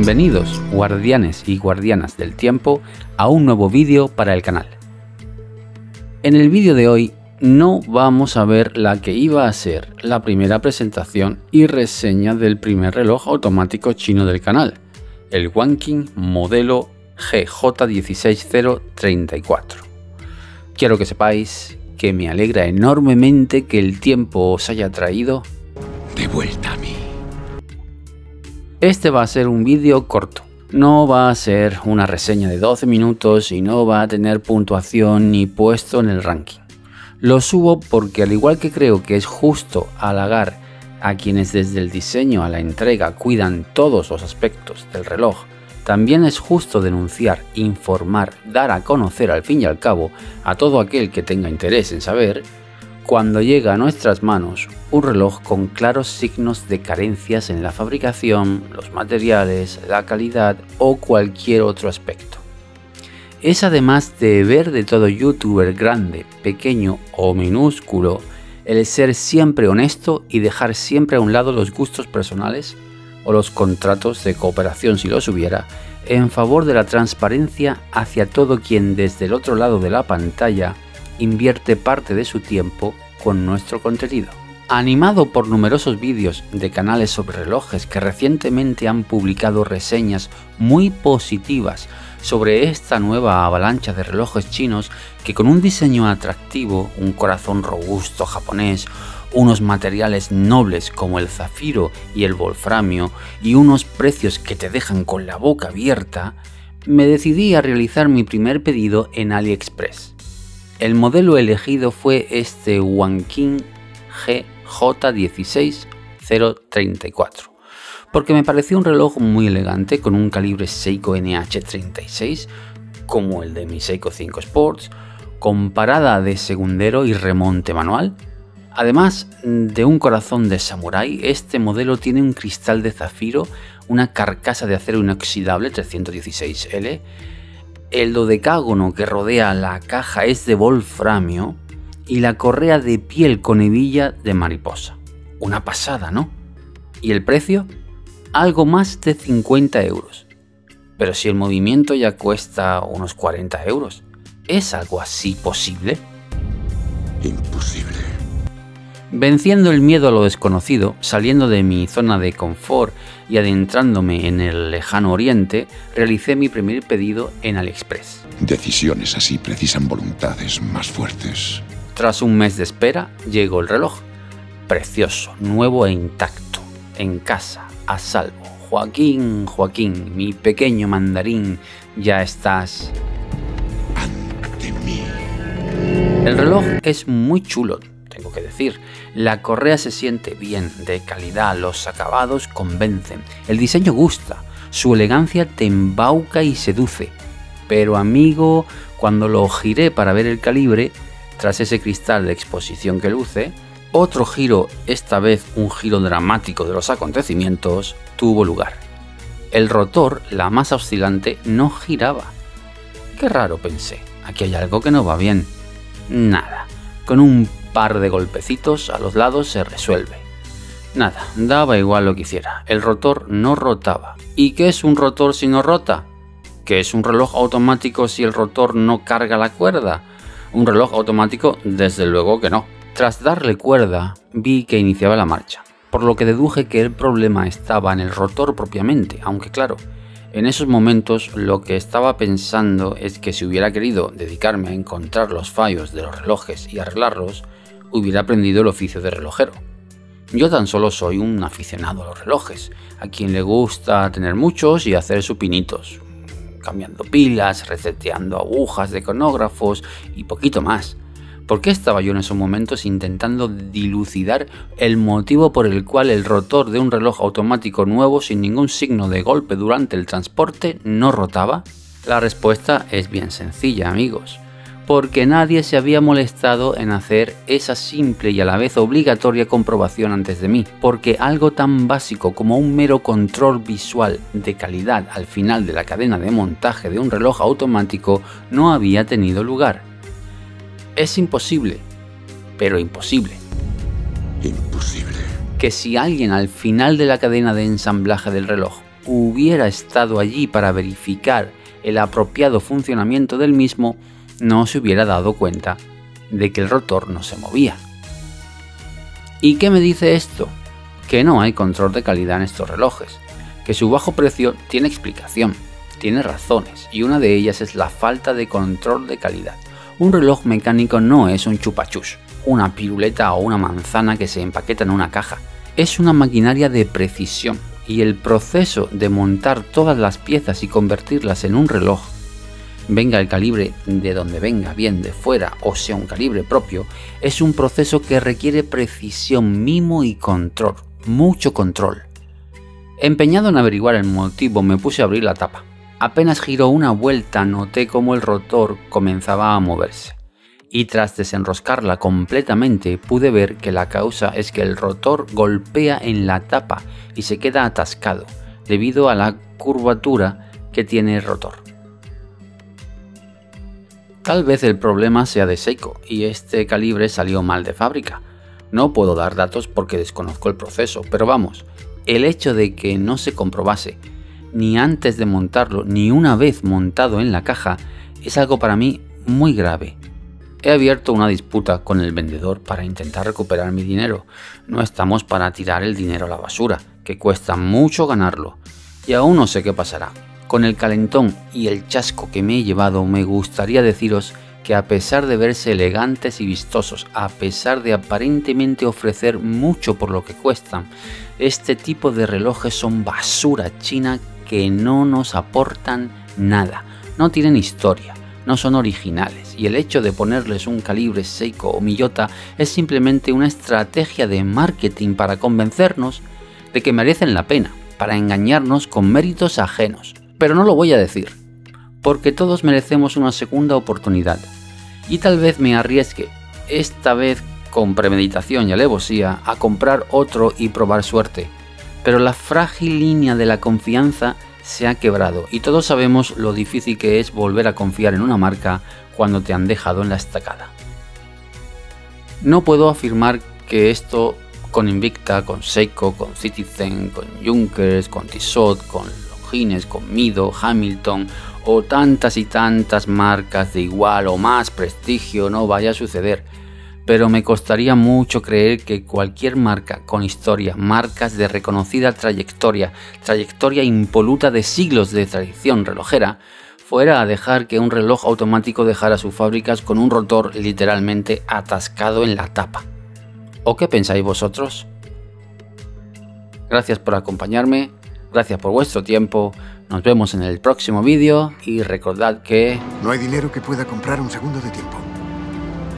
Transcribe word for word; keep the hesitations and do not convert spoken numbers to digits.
Bienvenidos, guardianes y guardianas del tiempo, a un nuevo vídeo para el canal. En el vídeo de hoy no vamos a ver la que iba a ser la primera presentación y reseña del primer reloj automático chino del canal, el Wanking modelo G J uno seis cero tres cuatro. Quiero que sepáis que me alegra enormemente que el tiempo os haya traído de vuelta a mí. Este va a ser un vídeo corto, no va a ser una reseña de doce minutos y no va a tener puntuación ni puesto en el ranking. Lo subo porque, al igual que creo que es justo halagar a quienes desde el diseño a la entrega cuidan todos los aspectos del reloj, también es justo denunciar, informar, dar a conocer al fin y al cabo a todo aquel que tenga interés en saber cuando llega a nuestras manos un reloj con claros signos de carencias en la fabricación, los materiales, la calidad o cualquier otro aspecto. Es además deber de todo youtuber grande, pequeño o minúsculo el ser siempre honesto y dejar siempre a un lado los gustos personales o los contratos de cooperación, si los hubiera, en favor de la transparencia hacia todo quien desde el otro lado de la pantalla invierte parte de su tiempo con nuestro contenido. Animado por numerosos vídeos de canales sobre relojes que recientemente han publicado reseñas muy positivas sobre esta nueva avalancha de relojes chinos que, con un diseño atractivo, un corazón robusto japonés, unos materiales nobles como el zafiro y el wolframio y unos precios que te dejan con la boca abierta, me decidí a realizar mi primer pedido en AliExpress. El modelo elegido fue este Wanking G J uno seis cero tres cuatro, porque me pareció un reloj muy elegante con un calibre Seiko N H treinta y seis como el de mi Seiko cinco Sports, con parada de segundero y remonte manual. Además de un corazón de samurái, este modelo tiene un cristal de zafiro, una carcasa de acero inoxidable trescientos dieciséis L, el dodecágono que rodea la caja es de wolframio y la correa de piel con hebilla de mariposa. Una pasada, ¿no? ¿Y el precio? Algo más de cincuenta euros. Pero si el movimiento ya cuesta unos cuarenta euros, ¿es algo así posible? Imposible. Venciendo el miedo a lo desconocido, saliendo de mi zona de confort y adentrándome en el lejano oriente, realicé mi primer pedido en AliExpress. Decisiones así precisan voluntades más fuertes. Tras un mes de espera, llegó el reloj. Precioso, nuevo e intacto, en casa, a salvo. Joaquín, Joaquín, mi pequeño mandarín, ya estás ante mí. El reloj es muy chulo, tengo que decir. La correa se siente bien, de calidad, los acabados convencen, el diseño gusta, su elegancia te embauca y seduce. Pero amigo, cuando lo giré para ver el calibre, tras ese cristal de exposición que luce, otro giro, esta vez un giro dramático de los acontecimientos, tuvo lugar. El rotor, la masa oscilante, no giraba. Qué raro, pensé, aquí hay algo que no va bien. Nada, con un par de golpecitos a los lados se resuelve. Nada, daba igual lo que hiciera, el rotor no rotaba. ¿Y qué es un rotor si no rota? ¿Qué es un reloj automático si el rotor no carga la cuerda? Un reloj automático, desde luego que no. Tras darle cuerda, vi que iniciaba la marcha, por lo que deduje que el problema estaba en el rotor propiamente, aunque claro, en esos momentos lo que estaba pensando es que si hubiera querido dedicarme a encontrar los fallos de los relojes y arreglarlos, hubiera aprendido el oficio de relojero. Yo tan solo soy un aficionado a los relojes, a quien le gusta tener muchos y hacer supinitos, cambiando pilas, reseteando agujas de cronógrafos y poquito más. ¿Por qué estaba yo en esos momentos intentando dilucidar el motivo por el cual el rotor de un reloj automático nuevo sin ningún signo de golpe durante el transporte no rotaba? La respuesta es bien sencilla, amigos. Porque nadie se había molestado en hacer esa simple y a la vez obligatoria comprobación antes de mí, porque algo tan básico como un mero control visual de calidad al final de la cadena de montaje de un reloj automático no había tenido lugar. Es imposible, pero imposible. Imposible. Que si alguien al final de la cadena de ensamblaje del reloj hubiera estado allí para verificar el apropiado funcionamiento del mismo, no se hubiera dado cuenta de que el rotor no se movía. ¿Y qué me dice esto? Que no hay control de calidad en estos relojes, que su bajo precio tiene explicación, tiene razones, y una de ellas es la falta de control de calidad. Un reloj mecánico no es un chupachus, una piruleta o una manzana que se empaqueta en una caja. Es una maquinaria de precisión, y el proceso de montar todas las piezas y convertirlas en un reloj, venga el calibre de donde venga, bien de fuera o sea un calibre propio, es un proceso que requiere precisión, mimo y control, mucho control. Empeñado en averiguar el motivo, me puse a abrir la tapa. Apenas giró una vuelta noté cómo el rotor comenzaba a moverse, y tras desenroscarla completamente pude ver que la causa es que el rotor golpea en la tapa y se queda atascado debido a la curvatura que tiene el rotor. Tal vez el problema sea de Seiko y este calibre salió mal de fábrica. No puedo dar datos porque desconozco el proceso, pero vamos, el hecho de que no se comprobase ni antes de montarlo ni una vez montado en la caja es algo para mí muy grave. He abierto una disputa con el vendedor para intentar recuperar mi dinero. No estamos para tirar el dinero a la basura, que cuesta mucho ganarlo, y aún no sé qué pasará. Con el calentón y el chasco que me he llevado, me gustaría deciros que a pesar de verse elegantes y vistosos, a pesar de aparentemente ofrecer mucho por lo que cuestan, este tipo de relojes son basura china que no nos aportan nada, no tienen historia, no son originales, y el hecho de ponerles un calibre Seiko o Miyota es simplemente una estrategia de marketing para convencernos de que merecen la pena, para engañarnos con méritos ajenos. Pero no lo voy a decir, porque todos merecemos una segunda oportunidad, y tal vez me arriesgue, esta vez con premeditación y alevosía, a comprar otro y probar suerte. Pero la frágil línea de la confianza se ha quebrado, y todos sabemos lo difícil que es volver a confiar en una marca cuando te han dejado en la estacada. No puedo afirmar que esto con Invicta, con Seiko, con Citizen, con Junkers, con Tissot, con con Mido, Hamilton o tantas y tantas marcas de igual o más prestigio no vaya a suceder, pero me costaría mucho creer que cualquier marca con historia, marcas de reconocida trayectoria, trayectoria impoluta de siglos de tradición relojera, fuera a dejar que un reloj automático dejara sus fábricas con un rotor literalmente atascado en la tapa. ¿O qué pensáis vosotros? Gracias por acompañarme. Gracias por vuestro tiempo, nos vemos en el próximo vídeo y recordad que... no hay dinero que pueda comprar un segundo de tiempo.